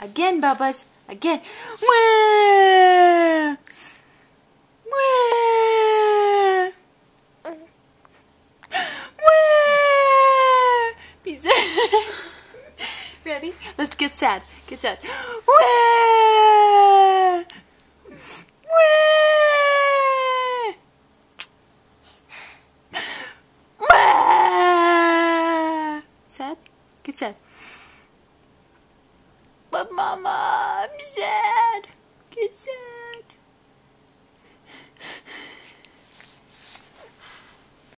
Again, Bubba's. Again. Wah! Wah! Wah! Be sad. Ready? Let's get sad. Get sad. Wah! Wah! Wah! Sad? Get sad. But Mama, I'm sad. Get sad.